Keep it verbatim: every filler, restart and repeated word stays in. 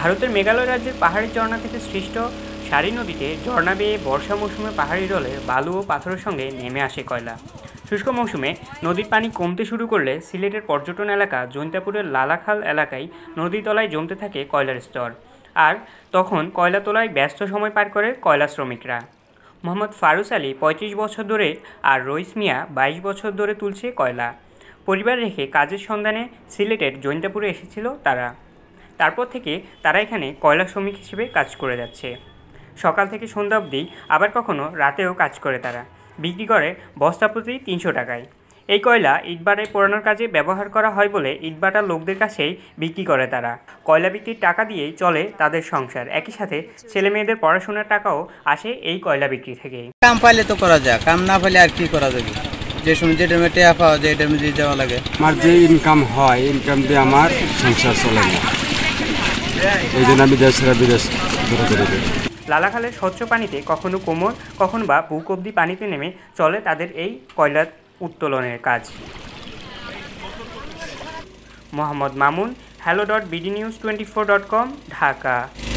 ভারতের মেঘালয় রাজ্যের পাহাড়ি ঝর্ণা থেকে সৃষ্ট সারি নদীতে ঝর্ণা বেয়ে বর্ষা মৌসুমে পাহাড়ি ঢলে বালু ও পাথরের সঙ্গে নেমে আসে কয়লা। শুষ্ক মৌসুমে নদীর পানি কমতে শুরু করলে সিলেটের পর্যটন এলাকা জৈন্তাপুরের লালাখাল এলাকায় নদীর তলায় জমতে থাকে কয়লার স্তর, আর তখন কয়লা তোলায় ব্যস্ত সময় পার করে কয়লা শ্রমিকরা। মোহাম্মদ ফারুস আলী পঁয়ত্রিশ বছর ধরে আর রইস মিয়া বাইশ বছর ধরে তুলছে কয়লা। পরিবার রেখে কাজের সন্ধানে সিলেটের জৈন্তাপুরে এসেছিল তারা। তারপর থেকে তারা এখানে কয়লা শ্রমিক হিসেবে কাজ করে যাচ্ছে। সকাল থেকে সন্ধ্যা অবধি, আবার কখনো রাতেও কাজ করে তারা। বিক্রি করে বস্তা প্রতি তিনশো টাকায়। এই কয়লা ইটভাটায় পোড়ানোর কাজে ব্যবহার করা হয় বলে ইটভাটার লোকদের কাছেই বিক্রি করে তারা। কয়লা বিক্রির টাকা দিয়েই চলে তাদের সংসার। একই সাথে ছেলে মেয়েদের পড়াশোনার টাকাও আসে এই কয়লা বিক্রি থেকেই। কাম পাইলে তো করা যায়, কাম না পাইলে আর কি করা যাবে? যে সময় যে টাইমে টাকা পাওয়া যায় এই টাইমে দিয়ে যাওয়া লাগে। আমার যে ইনকাম হয়, ইনকাম দিয়ে আমার সংসার চলে না, এই জন্য আমি দেশের বিদেশ ঘুরে ঘুরে দিই। লালাখালের স্বচ্ছ পানিতে কখনো কোমর, কখনো বা বুক অবধি পানিতে নেমে চলে তাদের এই কয়লা উত্তোলনের কাজ। Mohammad Mamun, hello dot BD news twenty four dot com, Dhaka.